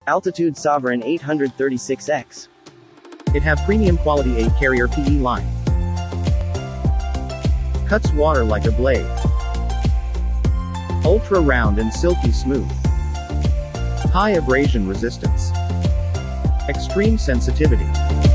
Altitude Sovereign 836X. It have premium quality 8 carrier PE line. Cuts water like a blade. Ultra round and silky smooth. High abrasion resistance. Extreme sensitivity.